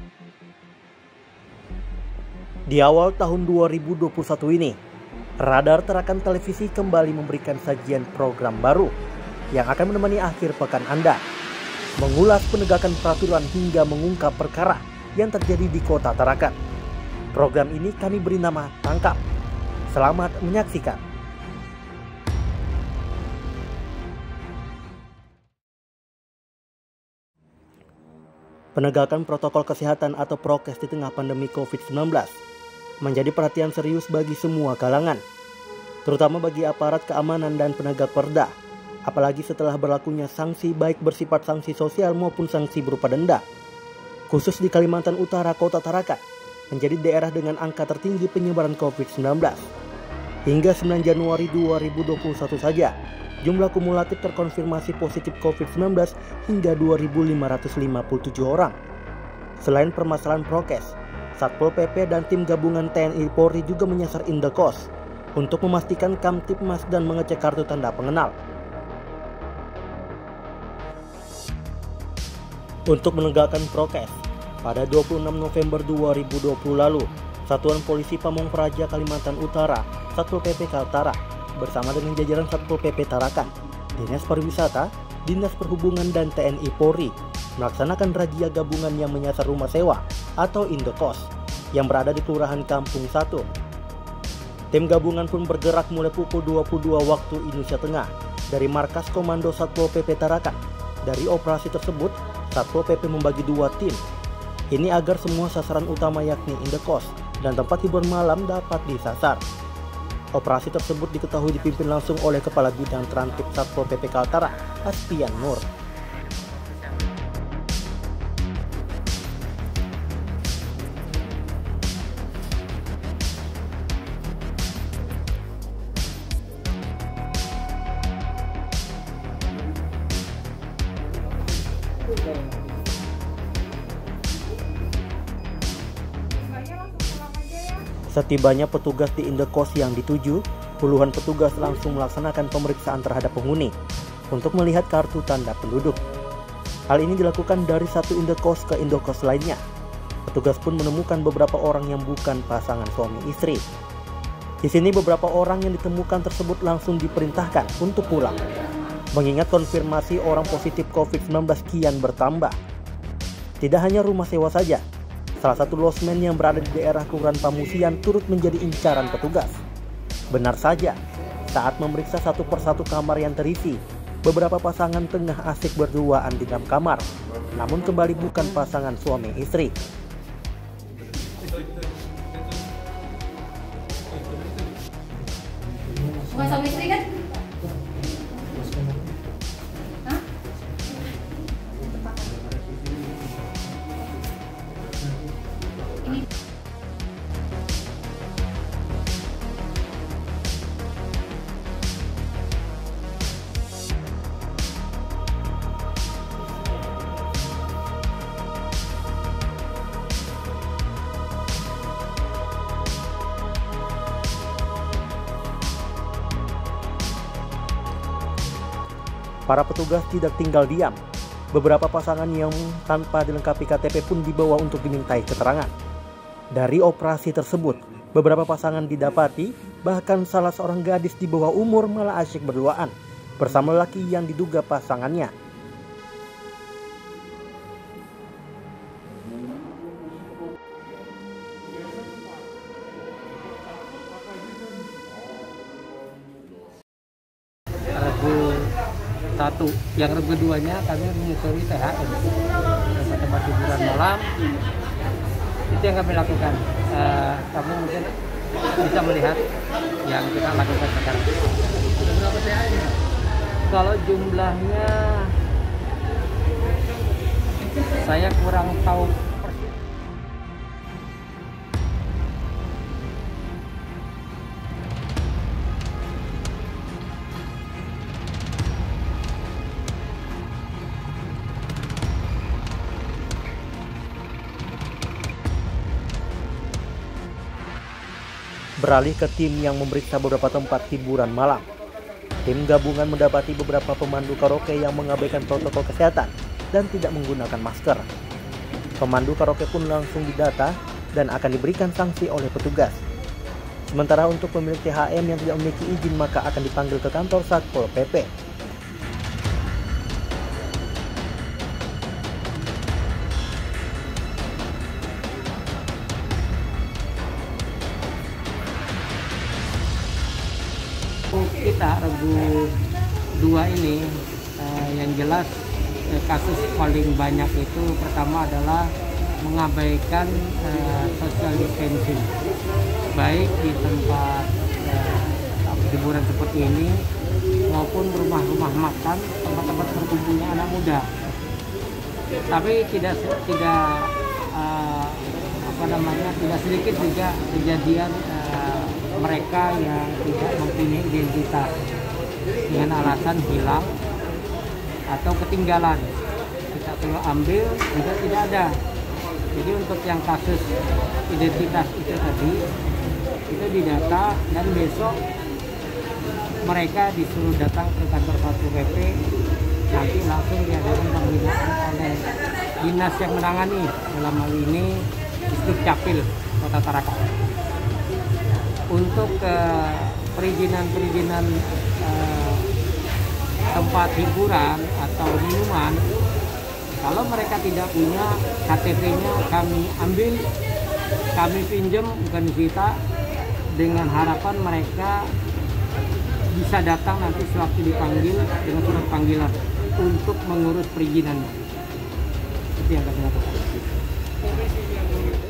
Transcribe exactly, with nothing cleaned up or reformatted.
Di awal tahun dua ribu dua puluh satu ini, Radar Tarakan Televisi kembali memberikan sajian program baru yang akan menemani akhir pekan Anda, mengulas penegakan peraturan hingga mengungkap perkara yang terjadi di Kota Tarakan. Program ini kami beri nama Tangkap. Selamat menyaksikan. Penegakan protokol kesehatan atau prokes di tengah pandemi covid sembilan belas menjadi perhatian serius bagi semua kalangan, terutama bagi aparat keamanan dan penegak perda, apalagi setelah berlakunya sanksi baik bersifat sanksi sosial maupun sanksi berupa denda. Khusus di Kalimantan Utara, Kota Tarakan menjadi daerah dengan angka tertinggi penyebaran covid sembilan belas. Hingga sembilan Januari dua ribu dua puluh satu saja, jumlah kumulatif terkonfirmasi positif covid sembilan belas hingga dua ribu lima ratus lima puluh tujuh orang. Selain permasalahan prokes, Satpol P P dan tim gabungan T N I Polri juga menyasar Indekos untuk memastikan Kamtibmas dan mengecek kartu tanda pengenal. Untuk menegakkan prokes, pada dua puluh enam November dua ribu dua puluh lalu, Satuan Polisi Pamong Praja Kalimantan Utara, Satpol P P Kaltara, bersama dengan jajaran Satpol P P Tarakan, Dinas Pariwisata, Dinas Perhubungan dan T N I Polri melaksanakan razia gabungan yang menyasar rumah sewa atau Indekos yang berada di Kelurahan Kampung satu. Tim gabungan pun bergerak mulai pukul dua puluh dua waktu Indonesia Tengah dari markas Komando Satpol P P Tarakan. Dari operasi tersebut, Satpol P P membagi dua tim. Ini agar semua sasaran utama yakni Indekos dan tempat hiburan malam dapat disasar. Operasi tersebut diketahui dipimpin langsung oleh Kepala Bidang Transtip Satpol P P Kaltara, Aspian Nur. Setibanya petugas di Indekos yang dituju, puluhan petugas langsung melaksanakan pemeriksaan terhadap penghuni untuk melihat kartu tanda penduduk. Hal ini dilakukan dari satu Indekos ke Indekos lainnya. Petugas pun menemukan beberapa orang yang bukan pasangan suami istri. Di sini beberapa orang yang ditemukan tersebut langsung diperintahkan untuk pulang, mengingat konfirmasi orang positif covid sembilan belas kian bertambah. Tidak hanya rumah sewa saja, salah satu losmen yang berada di daerah Kelurahan Pamusian turut menjadi incaran petugas. Benar saja, saat memeriksa satu persatu kamar yang terisi, beberapa pasangan tengah asik berduaan di dalam kamar, namun kembali bukan pasangan suami istri. Bukan suami istri kan? Para petugas tidak tinggal diam. Beberapa pasangan yang tanpa dilengkapi K T P pun dibawa untuk dimintai keterangan. Dari operasi tersebut, beberapa pasangan didapati, bahkan salah seorang gadis di bawah umur malah asyik berduaan bersama lelaki yang diduga pasangannya. Satu, yang keduanya kami menyusuri T H M, tempat-tempat hiburan malam. Itu yang kami lakukan. Uh, kamu mungkin bisa melihat yang kita lakukan sekarang. Berapa T H M? Kalau jumlahnya saya kurang tahu. Beralih ke tim yang memeriksa beberapa tempat hiburan malam. Tim gabungan mendapati beberapa pemandu karaoke yang mengabaikan protokol kesehatan dan tidak menggunakan masker. Pemandu karaoke pun langsung didata dan akan diberikan sanksi oleh petugas. Sementara untuk pemilik T H M yang tidak memiliki izin maka akan dipanggil ke kantor Satpol P P. Kita Regu dua ini eh, yang jelas eh, kasus paling banyak itu pertama adalah mengabaikan eh, social distancing, baik di tempat eh, hiburan seperti ini maupun rumah-rumah makan, tempat-tempat berkumpulnya anak muda. Tapi tidak tidak eh, apa namanya tidak sedikit juga kejadian eh, mereka yang tidak mempunyai identitas dengan alasan hilang atau ketinggalan. Kita perlu ambil juga tidak ada. Jadi untuk yang kasus identitas itu tadi itu didata dan besok mereka disuruh datang ke kantor Satpol P P, nanti langsung diadakan pembinaan oleh dinas yang menangani, dalam hal ini Disdukcapil Kota Tarakan. Untuk uh, perizinan-perizinan uh, tempat hiburan atau minuman, kalau mereka tidak punya K T P-nya kami ambil, kami pinjam bukan disita, dengan harapan mereka bisa datang nanti sewaktu dipanggil dengan surat panggilan untuk mengurus perizinannya. Itu yang kami lakukan.